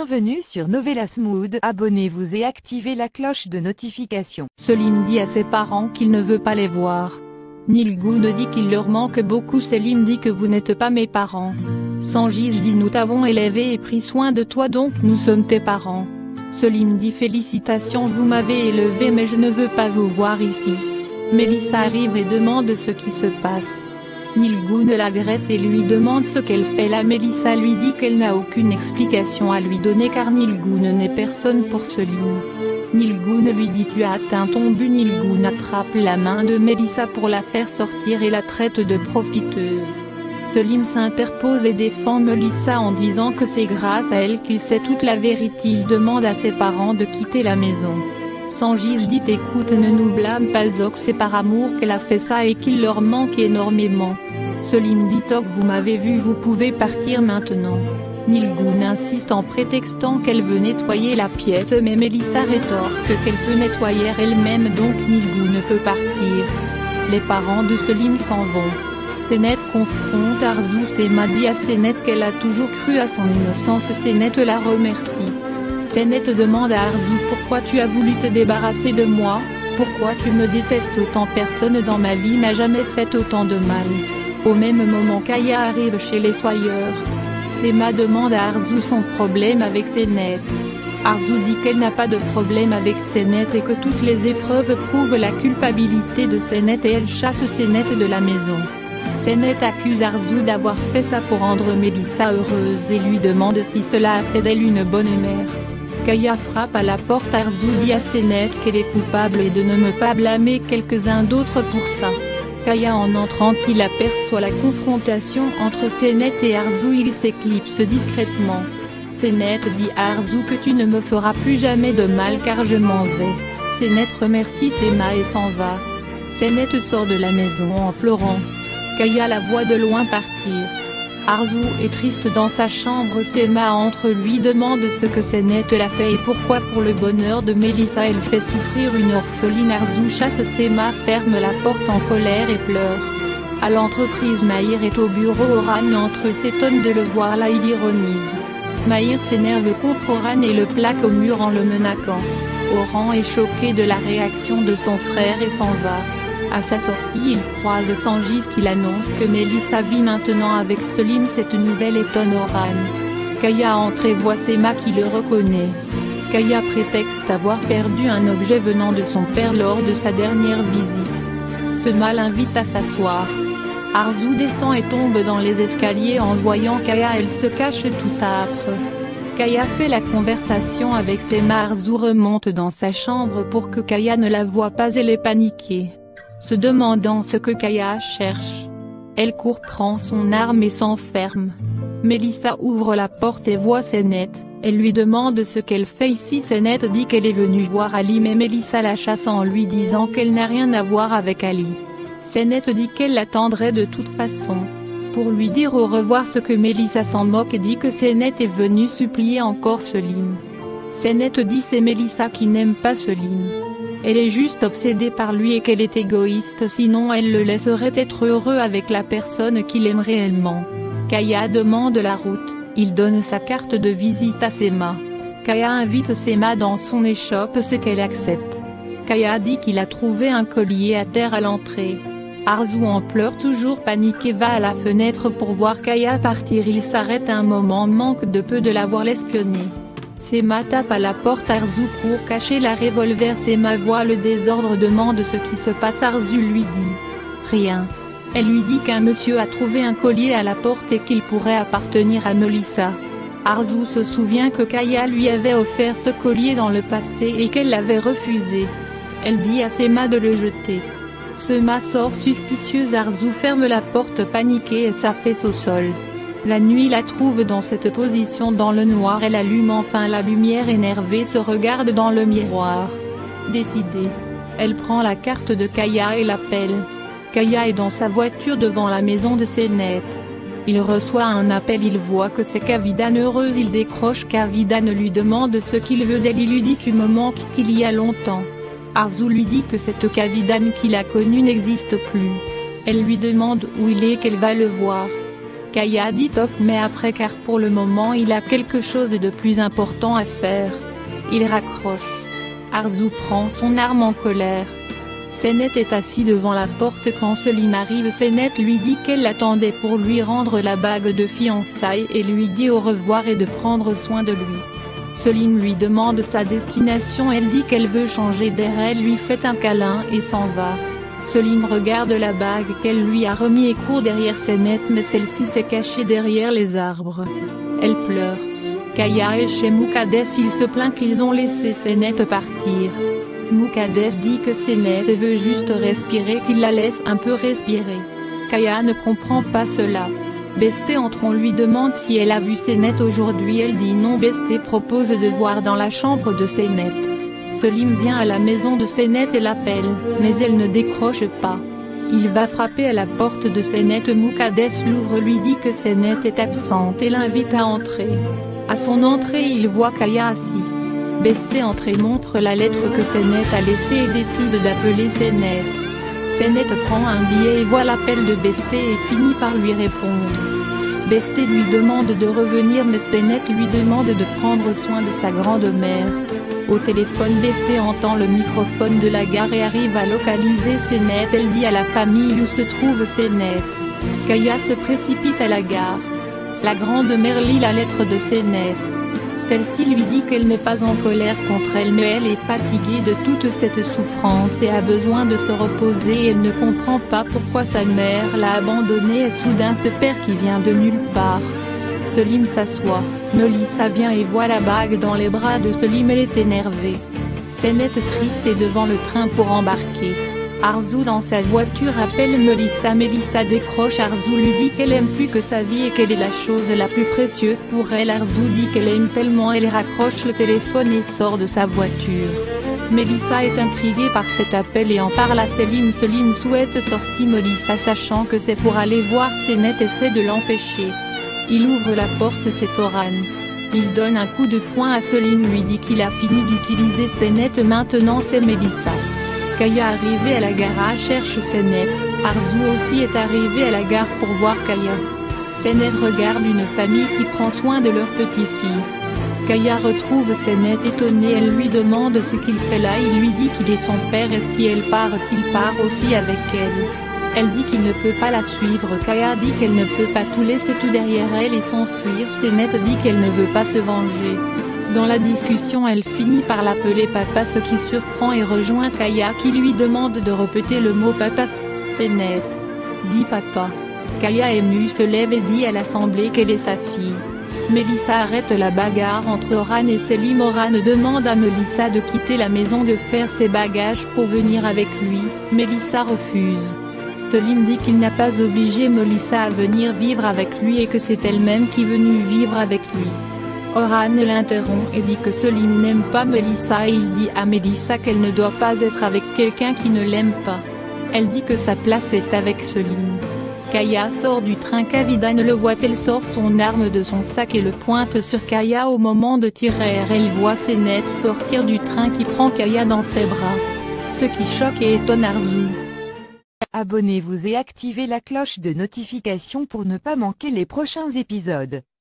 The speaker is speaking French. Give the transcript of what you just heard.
Bienvenue sur Novelas Mood, abonnez-vous et activez la cloche de notification. Selim dit à ses parents qu'il ne veut pas les voir. Nilgün dit qu'il leur manque beaucoup. Selim dit que vous n'êtes pas mes parents. Sanjiz dit nous t'avons élevé et pris soin de toi donc nous sommes tes parents. Selim dit félicitations vous m'avez élevé mais je ne veux pas vous voir ici. Melissa arrive et demande ce qui se passe. Nilgün l'agresse et lui demande ce qu'elle fait là. Melissa lui dit qu'elle n'a aucune explication à lui donner car Nilgün n'est personne pour Selim. Nilgün lui dit tu as atteint ton but. Nilgün attrape la main de Melissa pour la faire sortir et la traite de profiteuse. Selim s'interpose et défend Melissa en disant que c'est grâce à elle qu'il sait toute la vérité. Il demande à ses parents de quitter la maison. Sanjiz dit écoute ne nous blâme pas Zok c'est par amour qu'elle a fait ça et qu'il leur manque énormément. Selim dit Tok vous m'avez vu vous pouvez partir maintenant. Nilgün insiste en prétextant qu'elle veut nettoyer la pièce mais Melissa rétorque qu'elle peut nettoyer elle-même donc Nilgün ne peut partir. Les parents de Selim s'en vont. Senet confronte Arzu. Sema dit à Senet qu'elle a toujours cru à son innocence. Senet la remercie. Senet demande à Arzu pourquoi tu as voulu te débarrasser de moi, pourquoi tu me détestes autant. Personne dans ma vie m'a jamais fait autant de mal. Au même moment Kaya arrive chez les soyeurs. Sema demande à Arzu son problème avec Senet. Arzu dit qu'elle n'a pas de problème avec Senet et que toutes les épreuves prouvent la culpabilité de Senet et elle chasse Senet de la maison. Senet accuse Arzu d'avoir fait ça pour rendre Melissa heureuse et lui demande si cela a fait d'elle une bonne mère. Kaya frappe à la porte. Arzu dit à Senet qu'elle est coupable et de ne me pas blâmer quelques-uns d'autres pour ça. Kaya en entrant il aperçoit la confrontation entre Senet et Arzu. Il s'éclipse discrètement. Senet dit à Arzu que tu ne me feras plus jamais de mal car je m'en vais. Senet remercie Sema et s'en va. Senet sort de la maison en pleurant. Kaya la voit de loin partir. Arzu est triste dans sa chambre. Sema entre lui demande ce que Senet l'a fait et pourquoi pour le bonheur de Melissa elle fait souffrir une orpheline. Arzu chasse Sema, ferme la porte en colère et pleure. À l'entreprise Mahir est au bureau. Orhan entre s'étonne de le voir là il ironise. Mahir s'énerve contre Orhan et le plaque au mur en le menaçant. Orhan est choqué de la réaction de son frère et s'en va. À sa sortie il croise Sanjiz qui l'annonce que Melissa vit maintenant avec Selim. Cette nouvelle étonne Orhan. Kaya entre et voit Sema qui le reconnaît. Kaya prétexte avoir perdu un objet venant de son père lors de sa dernière visite. Sema l'invite à s'asseoir. Arzu descend et tombe dans les escaliers en voyant Kaya. Elle se cache tout âpre. Kaya fait la conversation avec Sema. Arzu remonte dans sa chambre pour que Kaya ne la voie pas. Elle est paniquée, se demandant ce que Kaya cherche. Elle court, prend son arme et s'enferme. Melissa ouvre la porte et voit Senet. Elle lui demande ce qu'elle fait ici. Senet dit qu'elle est venue voir Ali mais Melissa la chasse en lui disant qu'elle n'a rien à voir avec Ali. Senet dit qu'elle l'attendrait de toute façon. Pour lui dire au revoir ce que Melissa s'en moque et dit que Senet est venue supplier encore Selim. Senet dit c'est Melissa qui n'aime pas Selim. Elle est juste obsédée par lui et qu'elle est égoïste sinon elle le laisserait être heureux avec la personne qu'il aime réellement. Kaya demande la route, il donne sa carte de visite à Sema. Kaya invite Sema dans son échoppe ce qu'elle accepte. Kaya dit qu'il a trouvé un collier à terre à l'entrée. Arzu en pleurs toujours paniqué va à la fenêtre pour voir Kaya partir. Il s'arrête un moment, manque de peu de la voir l'espionner. Sema tape à la porte. Arzu court cacher la revolver. Sema voit le désordre, demande ce qui se passe. Arzu lui dit rien. Elle lui dit qu'un monsieur a trouvé un collier à la porte et qu'il pourrait appartenir à Melissa. Arzu se souvient que Kaya lui avait offert ce collier dans le passé et qu'elle l'avait refusé. Elle dit à Sema de le jeter. Sema sort suspicieuse. Arzu ferme la porte paniquée et s'affaisse au sol. La nuit la trouve dans cette position dans le noir. Elle allume enfin la lumière. Énervée se regarde dans le miroir. Décidée, elle prend la carte de Kaya et l'appelle. Kaya est dans sa voiture devant la maison de Senet. Il reçoit un appel. Il voit que c'est Kavidan heureuse. Il décroche. Kavidan lui demande ce qu'il veut d'elle. Il lui dit tu me manques qu'il y a longtemps. Arzu lui dit que cette Kavidan qu'il a connue n'existe plus. Elle lui demande où il est qu'elle va le voir. Kaya dit ok mais après car pour le moment il a quelque chose de plus important à faire. Il raccroche. Arzu prend son arme en colère. Senet est assis devant la porte quand Selim arrive. Senet lui dit qu'elle l'attendait pour lui rendre la bague de fiançailles et lui dit au revoir et de prendre soin de lui. Selim lui demande sa destination, elle dit qu'elle veut changer d'air, elle lui fait un câlin et s'en va. Selim regarde la bague qu'elle lui a remis et court derrière Senet mais celle-ci s'est cachée derrière les arbres. Elle pleure. Kaya est chez Muqaddes, il se plaint qu'ils ont laissé Senet partir. Muqaddes dit que Senet veut juste respirer, qu'il la laisse un peu respirer. Kaya ne comprend pas cela. Besté entre, on lui demande si elle a vu Senet aujourd'hui, elle dit non. Besté propose de voir dans la chambre de Senet. Selim vient à la maison de Senet et l'appelle, mais elle ne décroche pas. Il va frapper à la porte de Senet, Muqaddes l'ouvre, lui dit que Senet est absente et l'invite à entrer. À son entrée il voit Kaya assis. Besté entre et montre la lettre que Senet a laissée et décide d'appeler Senet. Senet prend un billet et voit l'appel de Besté et finit par lui répondre. Besté lui demande de revenir mais Senet lui demande de prendre soin de sa grand-mère. Au téléphone Besté entend le microphone de la gare et arrive à localiser Senet. Elle dit à la famille où se trouve Senet. Kaya se précipite à la gare. La grand-mère lit la lettre de Senet. Celle-ci lui dit qu'elle n'est pas en colère contre elle mais elle est fatiguée de toute cette souffrance et a besoin de se reposer et elle ne comprend pas pourquoi sa mère l'a abandonnée et soudain ce père qui vient de nulle part. Selim s'assoit, Melissa vient et voit la bague dans les bras de Selim, elle est énervée. Senet triste est devant le train pour embarquer. Arzu dans sa voiture appelle Melissa. Melissa décroche, Arzu lui dit qu'elle aime plus que sa vie et qu'elle est la chose la plus précieuse pour elle. Arzu dit qu'elle aime tellement, elle raccroche le téléphone et sort de sa voiture. Melissa est intriguée par cet appel et en parle à Selim. Selim souhaite sortir Melissa sachant que c'est pour aller voir Senet, essaie de l'empêcher. Il ouvre la porte, c'est Oran. Il donne un coup de poing à Selim, lui dit qu'il a fini d'utiliser Senet, maintenant c'est Melissa. Kaya arrivé à la gare cherche Senet, Arzu aussi est arrivé à la gare pour voir Kaya. Senet regarde une famille qui prend soin de leur petite-fille. Kaya retrouve Senet étonnée, elle lui demande ce qu'il fait là, il lui dit qu'il est son père et si elle part il part aussi avec elle. Elle dit qu'il ne peut pas la suivre, Kaya dit qu'elle ne peut pas tout laisser tout derrière elle et s'enfuir. Senet dit qu'elle ne veut pas se venger. Dans la discussion elle finit par l'appeler papa, ce qui surprend et rejoint Kaya qui lui demande de répéter le mot papa. Senet dit papa. Kaya émue se lève et dit à l'assemblée qu'elle est sa fille. Melissa arrête la bagarre entre Oran et Selim. Oran demande à Melissa de quitter la maison, de faire ses bagages pour venir avec lui, Melissa refuse. Selim dit qu'il n'a pas obligé Melissa à venir vivre avec lui et que c'est elle-même qui est venue vivre avec lui. Oran l'interrompt et dit que Selim n'aime pas Melissa et il dit à Melissa qu'elle ne doit pas être avec quelqu'un qui ne l'aime pas. Elle dit que sa place est avec Selim. Kaya sort du train, Kavida ne le voit, elle sort son arme de son sac et le pointe sur Kaya au moment de tirer. Elle voit Senet sortir du train qui prend Kaya dans ses bras. Ce qui choque et étonne Arzu. Abonnez-vous et activez la cloche de notification pour ne pas manquer les prochains épisodes.